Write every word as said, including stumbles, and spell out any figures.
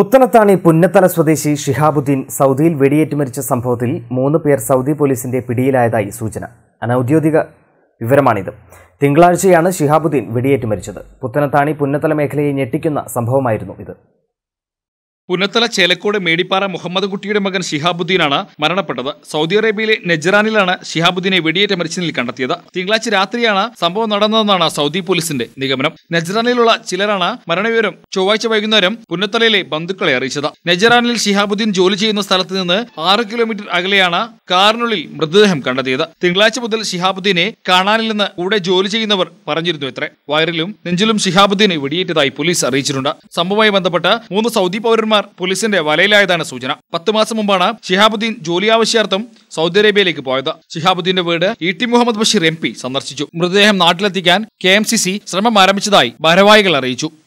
പുത്തനത്താണി പുന്നത്തല സ്വദേശി ഷിഹാബുദ്ദീൻ സൗദിയിൽ വെടിയേറ്റ് മരിച്ച സംഭവത്തിൽ മൂന്ന് പേർ സൗദി പോലീസിന്റെ പിടിയിലായതായി സൂചന. അനൌദ്യോഗിക വിവരമാണിത്. തിങ്കളാഴ്ചയാണ് ഷിഹാബുദ്ദീൻ വെടിയേറ്റ് മരിച്ചത്. പുത്തനത്താണി പുന്നത്തല മേഖലയെ ഞെട്ടിക്കുന്ന സംഭവമായിരുന്നു ഇത്. പുന്നത്തല ചേലക്കോട് മേടിപ്പാറ മുഹമ്മദ് കുട്ടിയുടെ മകൻ ഷിഹാബുദ്ദീനാണ് മരണപ്പെട്ടത്. സൗദി അറേബ്യയിലെ നെജ്റാനിലാണ് ഷിഹാബുദ്ദീനെ വെടിയേറ്റ മരിച്ച നിലയിൽ കണ്ടെത്തിയത്. തിങ്കളാഴ്ച രാത്രിയാണ് സംഭവം നടന്നതെന്നാണ് സൗദി പോലീസിന്റെ നിഗമനം. നെജ്റാനിലുള്ള ചിലരാണ് മരണവിവരം ചൊവ്വാഴ്ച വൈകുന്നേരം പുന്നത്തലയിലെ ബന്ധുക്കളെ അറിയിച്ചത്. നെജ്റാനിൽ ഷിഹാബുദ്ദീൻ ജോലി ചെയ്യുന്ന സ്ഥലത്ത് നിന്ന് ആറ് കിലോമീറ്റർ അകലെയാണ് കാറിനുള്ളിൽ മൃതദേഹം കണ്ടെത്തിയത്. തിങ്കളാഴ്ച മുതൽ ഷിഹാബുദ്ദീനെ കാണാനില്ലെന്ന് കൂടെ ജോലി ചെയ്യുന്നവർ പറഞ്ഞിരുന്നു എത്ര. വയറിലും നെഞ്ചിലും ഷിഹാബുദ്ദീനെ വെടിയേറ്റതായി പോലീസ് അറിയിച്ചിട്ടുണ്ട്. സംഭവവുമായി ബന്ധപ്പെട്ട് മൂന്ന് സൗദി പൗരന്മാർ പോലീസിന്റെ വലയിലായതാണ് സൂചന. പത്ത് മാസം മുമ്പാണ് ഷിഹാബുദ്ദീൻ ജോലി ആവശ്യാർത്ഥം സൗദി അറേബ്യയിലേക്ക് പോയത്. ഷിഹാബുദ്ദീന്റെ വീട് E T Muhammad Basheer M P സന്ദർശിച്ചു. മൃതദേഹം നാട്ടിലെത്തിക്കാൻ കെ എം സി സി ശ്രമം ആരംഭിച്ചതായി ഭാരവാഹികൾ അറിയിച്ചു.